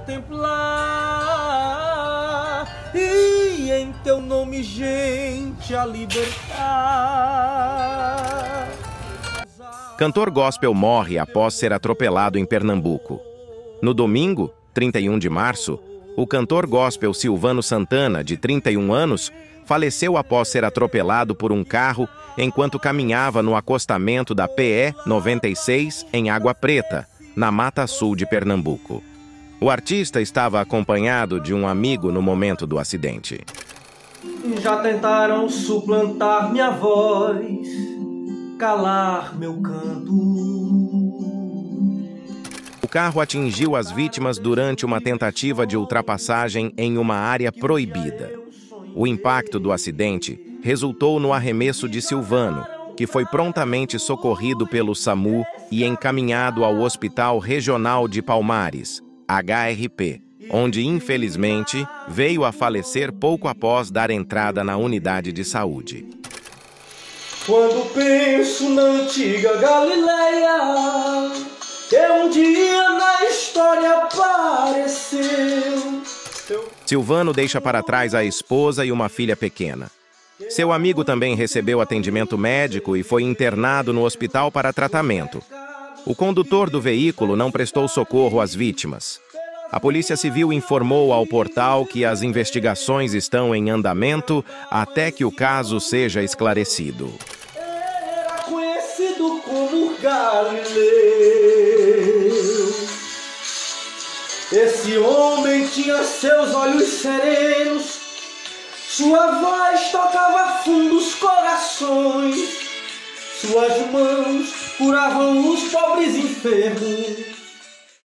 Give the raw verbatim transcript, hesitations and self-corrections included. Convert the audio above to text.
contemplar e em teu nome, gente, a libertar. Cantor gospel morre após ser atropelado em Pernambuco. No domingo, trinta e um de março, o cantor gospel Silvano Santana, de trinta e um anos, faleceu após ser atropelado por um carro enquanto caminhava no acostamento da P E noventa e seis em Água Preta, na Mata Sul de Pernambuco. O artista estava acompanhado de um amigo no momento do acidente. Já tentaram suplantar minha voz, calar meu canto. O carro atingiu as vítimas durante uma tentativa de ultrapassagem em uma área proibida. O impacto do acidente resultou no arremesso de Silvano, que foi prontamente socorrido pelo SAMU e encaminhado ao Hospital Regional de Palmares, H R P, onde, infelizmente, veio a falecer pouco após dar entrada na unidade de saúde. Quando penso na antiga Galileia, que um dia na história apareceu. Silvano deixa para trás a esposa e uma filha pequena. Seu amigo também recebeu atendimento médico e foi internado no hospital para tratamento. O condutor do veículo não prestou socorro às vítimas. A Polícia Civil informou ao portal que as investigações estão em andamento até que o caso seja esclarecido. Era conhecido como Galileu. Esse homem tinha seus olhos serenos, sua voz tocava fundo os corações, suas mãos curavam os pobres enfermos.